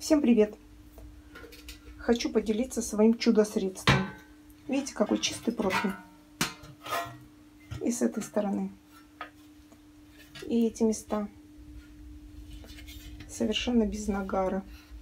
Всем привет! Хочу поделиться своим чудо-средством. Видите, какой чистый противень. И с этой стороны. И эти места. Совершенно без нагара.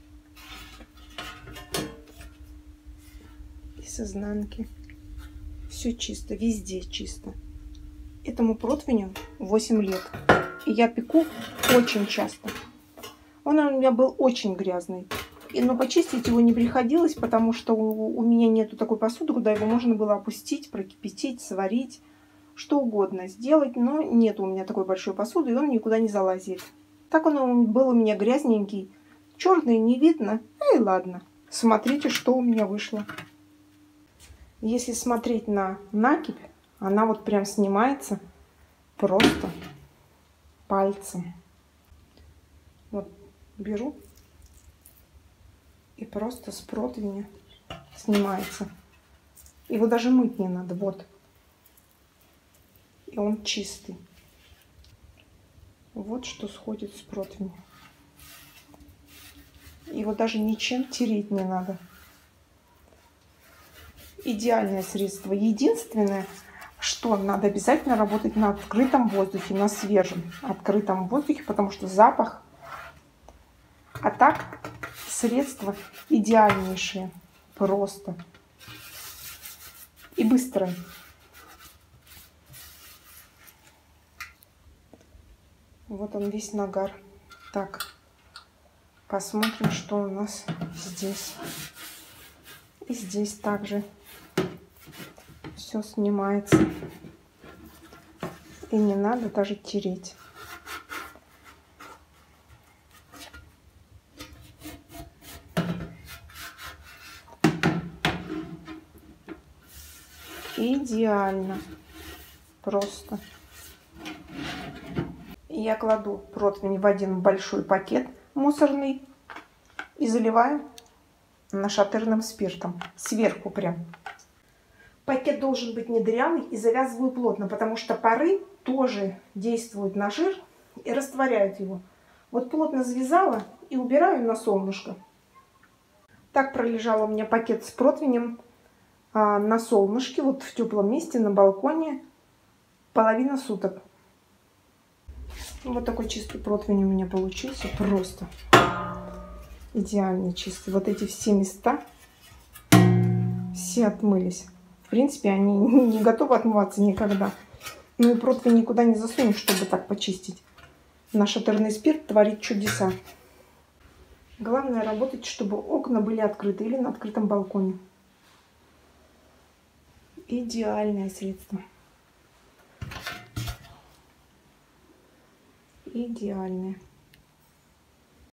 И с изнанки. Все чисто, везде чисто. Этому противню 8 лет. И я пеку очень часто. Он у меня был очень грязный. Но почистить его не приходилось, потому что у меня нету такой посуды, куда его можно было опустить, прокипятить, сварить, что угодно сделать. Но нет у меня такой большой посуды, и он никуда не залазит. Так он был у меня грязненький, черный, не видно. И ладно, смотрите, что у меня вышло. Если смотреть на накипь, она вот прям снимается просто пальцем. Вот беру. И просто с противня снимается. Его даже мыть не надо. Вот. И он чистый. Вот что сходит с противня. Его даже ничем тереть не надо. Идеальное средство. Единственное, что надо обязательно работать на открытом воздухе, на свежем открытом воздухе, потому что запах. А так средство идеальнейшее. Просто. И быстрое. Вот он весь нагар. Так. Посмотрим, что у нас здесь. И здесь также все снимается. И не надо даже тереть. Идеально. Просто. Я кладу противень в один большой пакет мусорный и заливаю нашатырным спиртом. Сверху прям. Пакет должен быть не дырявый и завязываю плотно, потому что пары тоже действуют на жир и растворяют его. Вот плотно завязала и убираю на солнышко. Так пролежал у меня пакет с противнем на солнышке, вот в теплом месте, на балконе, половина суток. Вот такой чистый противень у меня получился. Просто идеально чистый. Вот эти все места, все отмылись. В принципе, они не готовы отмываться никогда. Ну и противень никуда не засунешь, чтобы так почистить. Нашатырный спирт творит чудеса. Главное работать, чтобы окна были открыты или на открытом балконе. Идеальное средство. Идеальное.